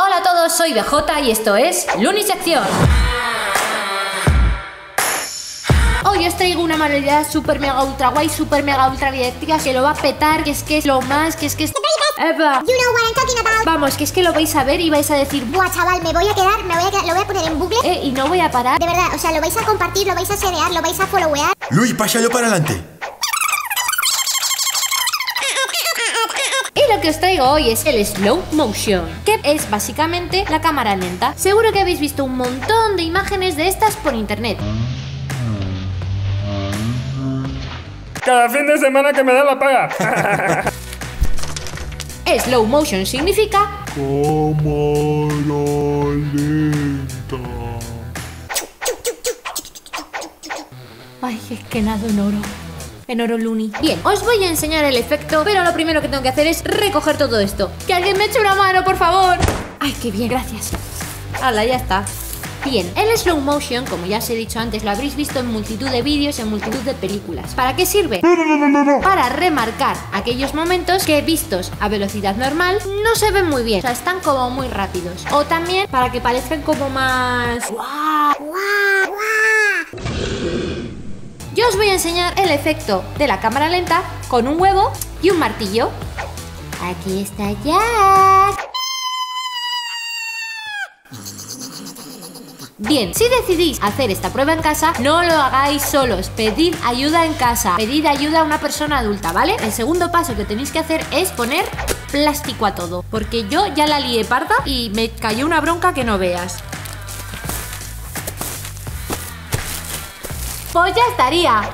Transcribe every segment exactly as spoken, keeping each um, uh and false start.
Hola a todos, soy B J y esto es Lunisección. Hoy os traigo una manualidad super mega ultra guay, super mega ultra didáctica que lo va a petar, que es que es lo más, que es que es... Eva. You know what I'm talking about. Vamos, que es que lo vais a ver y vais a decir, buah, chaval, me voy a quedar, me voy a quedar, lo voy a poner en bucle. eh, y no voy a parar. De verdad, o sea, lo vais a compartir, lo vais a sharear, lo vais a followear. Luis, pásalo para adelante. Y lo que os traigo hoy es el slow motion, que es básicamente la cámara lenta. Seguro que habéis visto un montón de imágenes de estas por internet. Cada fin de semana que me da la paga. Slow motion significa Cámara lenta. ay, es que nado en oro. En oro Luni. Bien, os voy a enseñar el efecto, pero lo primero que tengo que hacer es recoger todo esto. ¡Que alguien me eche una mano, por favor! Ay, qué bien, gracias. Hala, ya está. Bien, el slow motion, como ya os he dicho antes, lo habréis visto en multitud de vídeos, en multitud de películas. ¿Para qué sirve? Para remarcar aquellos momentos que vistos a velocidad normal no se ven muy bien, o sea, están como muy rápidos. O también para que parezcan como más... ¡guau! ¡Guau, guau! Yo os voy a enseñar el efecto de la cámara lenta con un huevo y un martillo. Aquí está Jack. Bien, si decidís hacer esta prueba en casa, no lo hagáis solos, pedid ayuda en casa, pedid ayuda a una persona adulta, ¿vale? El segundo paso que tenéis que hacer es poner plástico a todo, porque yo ya la lié parda y me cayó una bronca que no veas. Pues ya estaría.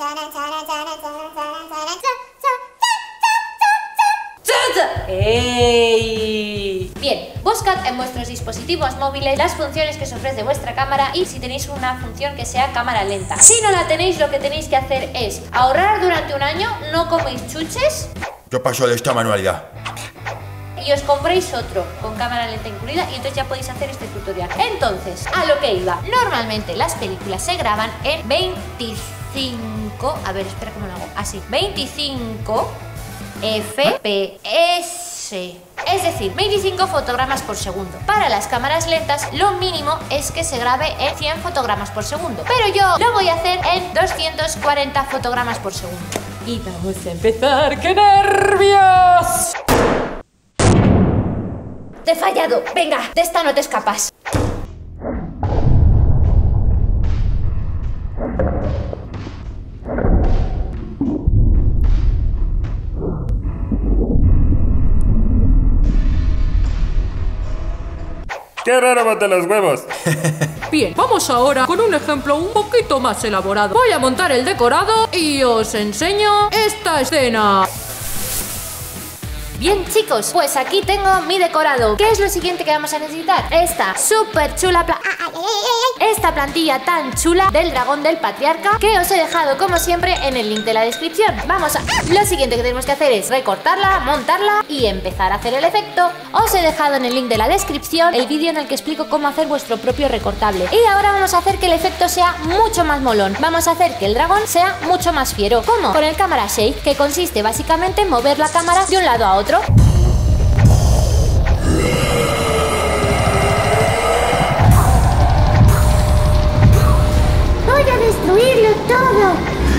¡Ey! Bien, buscad en vuestros dispositivos móviles las funciones que os ofrece vuestra cámara y si tenéis una función que sea cámara lenta. Si no la tenéis, lo que tenéis que hacer es ahorrar durante un año, no coméis chuches Yo paso de esta manualidad. y os compréis otro con cámara lenta incluida y entonces ya podéis hacer este tutorial. Entonces, a lo que iba. Normalmente las películas se graban en veinticinco... A ver, espera cómo lo hago. Así, veinticinco F P S. Es decir, veinticinco fotogramas por segundo. Para las cámaras lentas, lo mínimo es que se grabe en cien fotogramas por segundo. Pero yo lo voy a hacer en doscientos cuarenta fotogramas por segundo. Y vamos a empezar. ¡Qué nervios! Te he fallado. Venga, de esta no te escapas. ¡Qué raro bote los huevos! Bien, vamos ahora con un ejemplo un poquito más elaborado. Voy a montar el decorado y os enseño esta escena. Bien, chicos, pues aquí tengo mi decorado. ¿Qué es lo siguiente que vamos a necesitar? Esta súper chula pla- Esta plantilla tan chula del dragón del patriarca que os he dejado como siempre en el link de la descripción. Vamos a... Lo siguiente que tenemos que hacer es recortarla, montarla y empezar a hacer el efecto. Os he dejado en el link de la descripción el vídeo en el que explico cómo hacer vuestro propio recortable. Y ahora vamos a hacer que el efecto sea mucho más molón. Vamos a hacer que el dragón sea mucho más fiero. ¿Cómo? Con el camera shake, que consiste básicamente en mover la cámara de un lado a otro. Voy a destruirlo todo.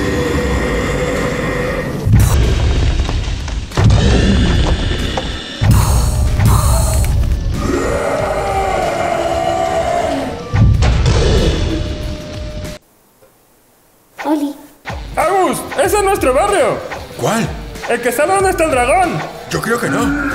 Oli. ¡Agus! ¡Ese es nuestro barrio! ¿Cuál? ¡El que sabe dónde está el dragón! Yo creo que no.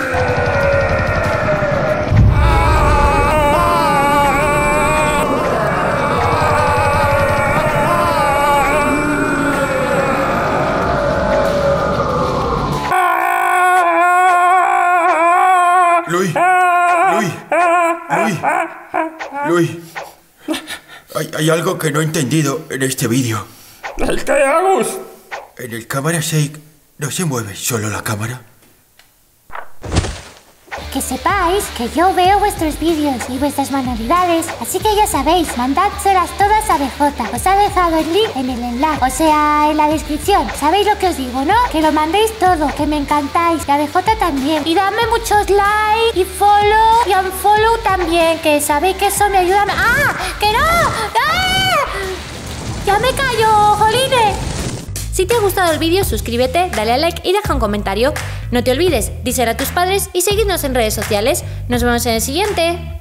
Luis, Luis, Luis, Luis. Hay, hay algo que no he entendido en este vídeo. ¿El qué, Agus? En el cámara shake no se mueve solo la cámara. que sepáis que yo veo vuestros vídeos y vuestras manualidades, así que ya sabéis, mandádselas todas a B J. Os ha dejado el link en el enlace, o sea, en la descripción. ¿Sabéis lo que os digo, no? Que lo mandéis todo, que me encantáis, y a B J también. Y dadme muchos likes, y follow, y unfollow también, que sabéis que eso me ayuda. ¡Ah! ¡Que no! ¡Ah! ¡Ya me callo, jolines! Si te ha gustado el vídeo, suscríbete, dale a like y deja un comentario. No te olvides, díselo a tus padres y seguidnos en redes sociales. Nos vemos en el siguiente.